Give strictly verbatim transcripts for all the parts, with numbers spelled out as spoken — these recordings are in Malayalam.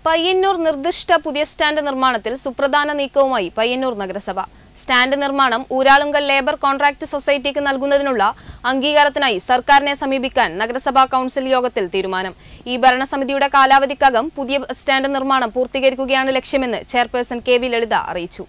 പയ്യന്നൂർ നിർദ്ദിഷ്ട പുതിയ സ്റ്റാൻഡ് നിർമ്മാണത്തിൽ സുപ്രധാന നീക്കവുമായി പയ്യന്നൂർ നഗരസഭ. സ്റ്റാൻഡ് നിർമ്മാണം ഊരാളുങ്കൽ ലേബർ കോൺട്രാക്ട് സൊസൈറ്റിക്ക് നൽകുന്നതിനുള്ള അംഗീകാരത്തിനായി സർക്കാരിനെ സമീപിക്കാൻ നഗരസഭാ കൗൺസിൽ യോഗത്തിൽ തീരുമാനം. ഈ ഭരണസമിതിയുടെ കാലാവധിക്കകം പുതിയ സ്റ്റാൻഡ് നിർമ്മാണം പൂർത്തീകരിക്കുകയാണ് ലക്ഷ്യമെന്ന് ചെയർപേഴ്സൺ കെ വി ലളിത അറിയിച്ചു.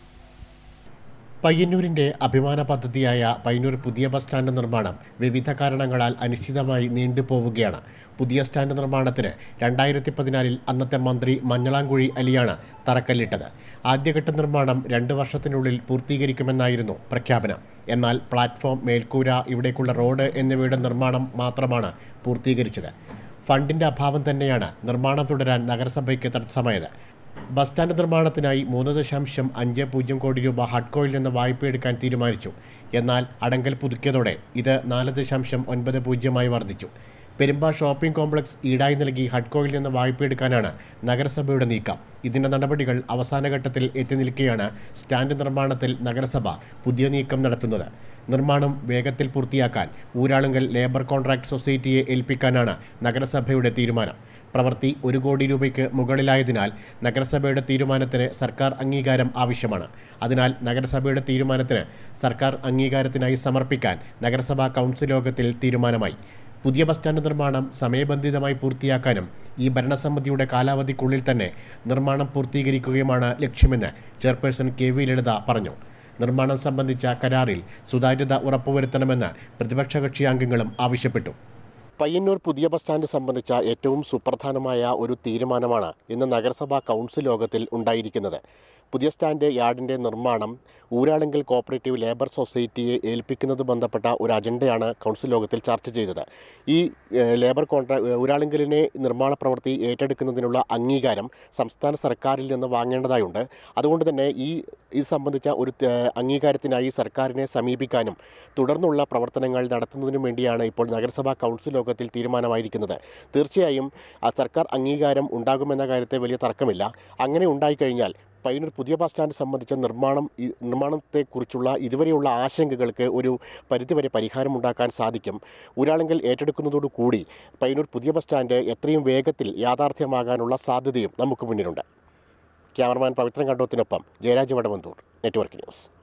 പയ്യന്നൂരിന്റെ അഭിമാന പദ്ധതിയായ പയ്യന്നൂർ പുതിയ ബസ് സ്റ്റാൻഡ് നിർമ്മാണം വിവിധ കാരണങ്ങളാൽ അനിശ്ചിതമായി നീണ്ടുപോവുകയാണ്. പുതിയ സ്റ്റാൻഡ് നിർമ്മാണത്തിന് രണ്ടായിരത്തി പതിനാലിൽ അന്നത്തെ മന്ത്രി മഞ്ഞളാംകുഴി അലിയാണ് തറക്കല്ലിട്ടത്. ആദ്യഘട്ട നിർമ്മാണം രണ്ട് വർഷത്തിനുള്ളിൽ പൂർത്തീകരിക്കുമെന്നായിരുന്നു പ്രഖ്യാപനം. എന്നാൽ പ്ലാറ്റ്ഫോം, മേൽക്കൂര, ഇവിടേക്കുള്ള റോഡ് എന്നിവയുടെ നിർമ്മാണം മാത്രമാണ് പൂർത്തീകരിച്ചത്. ഫണ്ടിന്റെ അഭാവം തന്നെയാണ് നിർമ്മാണം തുടരാൻ നഗരസഭയ്ക്ക് തടസ്സമായത്. ബസ് സ്റ്റാൻഡ് നിർമ്മാണത്തിനായി മൂന്ന് ദശാംശം അഞ്ച് പൂജ്യം കോടി രൂപ ഹഡ്കോയിൽ നിന്ന് വായ്പയെടുക്കാൻ തീരുമാനിച്ചു. എന്നാൽ അടങ്കൽ പുതുക്കിയതോടെ ഇത് നാല് ദശാംശം ഒൻപത് പൂജ്യമായി വർദ്ധിച്ചു. പെരുമ്പ ഷോപ്പിംഗ് കോംപ്ലക്സ് ഈടായി നൽകി ഹഡ്കോയിൽ നിന്ന് വായ്പയെടുക്കാനാണ് നഗരസഭയുടെ നീക്കം. ഇതിന്റെ നടപടികൾ അവസാനഘട്ടത്തിൽ എത്തി നിൽക്കെയാണ് സ്റ്റാൻഡ് നിർമ്മാണത്തിൽ നഗരസഭ പുതിയ നീക്കം നടത്തുന്നത്. നിർമ്മാണം വേഗത്തിൽ പൂർത്തിയാക്കാൻ ഊരാളുങ്കൽ ലേബർ കോൺട്രാക്ട് സൊസൈറ്റിയെ ഏൽപ്പിക്കാനാണ് നഗരസഭയുടെ തീരുമാനം. പ്രവൃത്തി ഒരു കോടി രൂപയ്ക്ക് മുകളിലായതിനാൽ നഗരസഭയുടെ തീരുമാനത്തിന് സർക്കാർ അംഗീകാരം ആവശ്യമാണ്. അതിനാൽ നഗരസഭയുടെ തീരുമാനത്തിന് സർക്കാർ അംഗീകാരത്തിനായി സമർപ്പിക്കാൻ നഗരസഭാ കൗൺസിൽ യോഗത്തിൽ തീരുമാനമായി. പുതിയ ബസ് സ്റ്റാൻഡ് നിർമ്മാണം സമയബന്ധിതമായി പൂർത്തിയാക്കാനും ഈ ഭരണസമിതിയുടെ കാലാവധിക്കുള്ളിൽ തന്നെ നിർമ്മാണം പൂർത്തീകരിക്കുകയുമാണ് ലക്ഷ്യമെന്ന് ചെയർപേഴ്സൺ കെ വി ലളിത പറഞ്ഞു. നിർമ്മാണം സംബന്ധിച്ച കരാറിൽ സുതാര്യത ഉറപ്പുവരുത്തണമെന്ന് പ്രതിപക്ഷ കക്ഷി അംഗങ്ങളും ആവശ്യപ്പെട്ടു. പയ്യന്നൂർ പുതിയ ബസ് സ്റ്റാൻഡ് സംബന്ധിച്ച ഏറ്റവും സുപ്രധാനമായ ഒരു തീരുമാനമാണ് ഇന്ന് നഗരസഭാ കൗൺസിൽ യോഗത്തിൽ ഉണ്ടായിരിക്കുന്നത്. പുതിയ സ്റ്റാൻഡ് യാർഡിൻ്റെ നിർമ്മാണം ഊരാളുങ്കൽ കോപ്പറേറ്റീവ് ലേബർ സൊസൈറ്റിയെ ഏൽപ്പിക്കുന്നത് ബന്ധപ്പെട്ട ഒരു അജണ്ടയാണ് കൗൺസിൽ യോഗത്തിൽ ചർച്ച ചെയ്തത്. ഈ ലേബർ കോൺട്രാ ഊരാളുങ്കലിനെ നിർമ്മാണ പ്രവൃത്തി ഏറ്റെടുക്കുന്നതിനുള്ള അംഗീകാരം സംസ്ഥാന സർക്കാരിൽ നിന്ന് വാങ്ങേണ്ടതായുണ്ട്. അതുകൊണ്ട് തന്നെ ഈ ഇത് സംബന്ധിച്ച ഒരു അംഗീകാരത്തിനായി സർക്കാരിനെ സമീപിക്കാനും തുടർന്നുള്ള പ്രവർത്തനങ്ങൾ നടത്തുന്നതിനും വേണ്ടിയാണ് ഇപ്പോൾ നഗരസഭാ കൗൺസിൽ യോഗത്തിൽ തീരുമാനമായിരിക്കുന്നത്. തീർച്ചയായും ആ സർക്കാർ അംഗീകാരം ഉണ്ടാകുമെന്ന കാര്യത്തെ വലിയ തർക്കമില്ല. അങ്ങനെ ഉണ്ടായിക്കഴിഞ്ഞാൽ പയ്യന്നൂർ പുതിയ ബസ് സ്റ്റാൻഡ് സംബന്ധിച്ച നിർമ്മാണം നിർമ്മാണത്തെക്കുറിച്ചുള്ള ഇതുവരെയുള്ള ആശങ്കകൾക്ക് ഒരു പരിധിവരെ പരിഹാരമുണ്ടാക്കാൻ സാധിക്കും. ഊരാളുങ്കൽ ഏറ്റെടുക്കുന്നതോടുകൂടി പയ്യന്നൂർ പുതിയ ബസ് സ്റ്റാൻഡ് എത്രയും വേഗത്തിൽ യാഥാർത്ഥ്യമാകാനുള്ള സാധ്യതയും നമുക്ക് മുന്നിലുണ്ട്. ക്യാമറമാൻ പവിത്രൻ കണ്ടോത്തിനൊപ്പം ജയരാജ് വടവന്തൂർ, നെറ്റ്വർക്ക് ന്യൂസ്.